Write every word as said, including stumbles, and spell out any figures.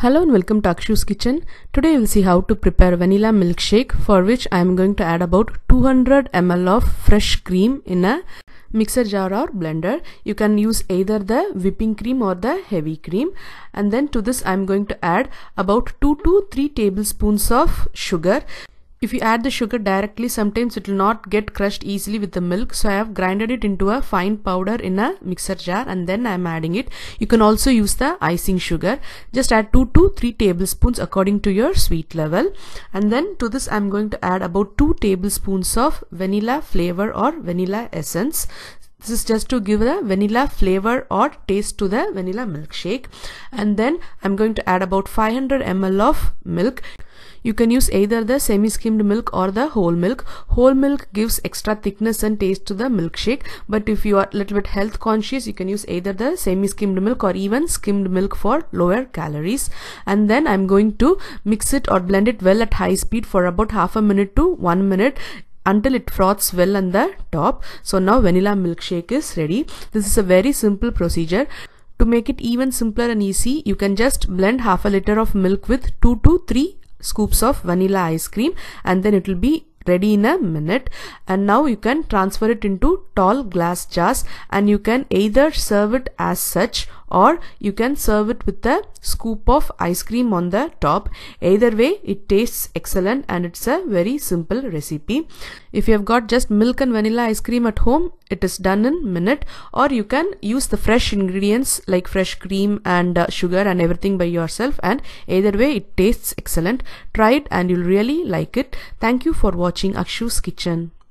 Hello and welcome to Akshu's Kitchen. Today we'll see how to prepare vanilla milkshake, for which I am going to add about two hundred milliliters of fresh cream in a mixer jar or blender. You can use either the whipping cream or the heavy cream. And then to this I am going to add about two to three tablespoons of sugar. If you add the sugar directly, sometimes it will not get crushed easily with the milk, so I have grinded it into a fine powder in a mixer jar and then I am adding it. You can also use the icing sugar. Just add two to three tablespoons according to your sweet level. And then to this I am going to add about two tablespoons of vanilla flavor or vanilla essence. This is just to give the vanilla flavor or taste to the vanilla milkshake. And then I'm going to add about five hundred milliliters of milk. You can use either the semi-skimmed milk or the whole milk. Whole milk gives extra thickness and taste to the milkshake, but if you are a little bit health conscious, you can use either the semi-skimmed milk or even skimmed milk for lower calories. And then I'm going to mix it or blend it well at high speed for about half a minute to one minute until it froths well on the top. So now vanilla milkshake is ready. This is a very simple procedure. To make it even simpler and easy, you can just blend half a liter of milk with two to three scoops of vanilla ice cream and then it will be ready in a minute. And now you can transfer it into tall glass jars and you can either serve it as such or you can serve it with a scoop of ice cream on the top. Either way, it tastes excellent and it's a very simple recipe. If you have got just milk and vanilla ice cream at home, it is done in a minute, or you can use the fresh ingredients like fresh cream and uh, sugar and everything by yourself, and either way it tastes excellent. Try it and you'll really like it. Thank you for watching Akshu's Kitchen.